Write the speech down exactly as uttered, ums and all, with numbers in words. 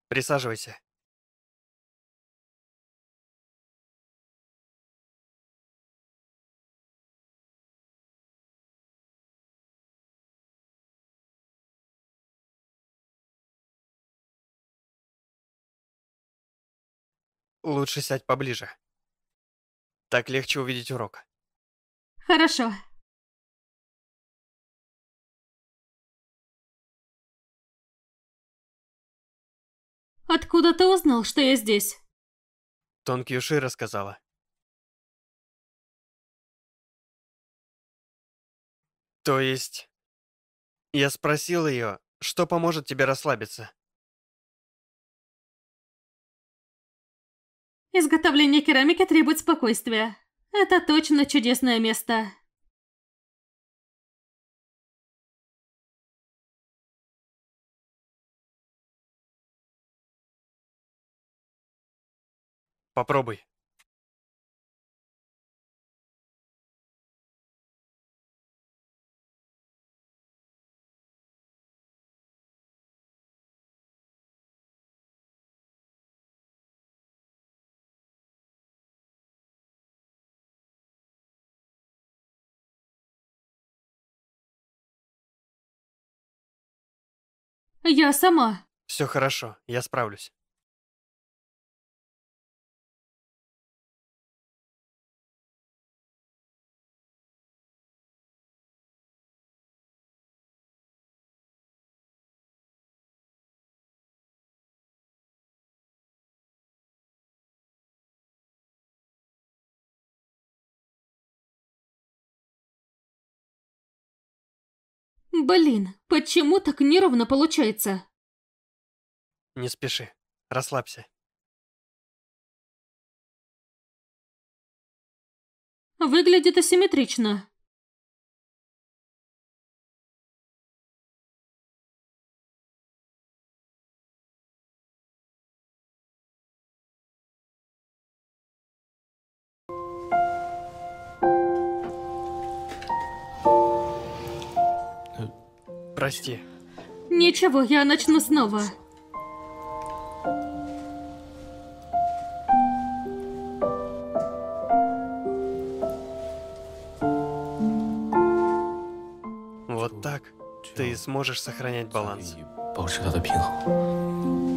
Присаживайся. Лучше сядь поближе. Так легче увидеть урок. Хорошо. Откуда ты узнал, что я здесь? Тон Кьюши рассказала. То есть... Я спросил ее, что поможет тебе расслабиться. Изготовление керамики требует спокойствия. Это точно чудесное место. Попробуй. Я сама. Все хорошо, я справлюсь. Блин, почему так неровно получается? Не спеши. Расслабься. Выглядит асимметрично. Прости. Ничего, я начну снова. Вот так ты сможешь сохранять баланс. 保持它的平衡。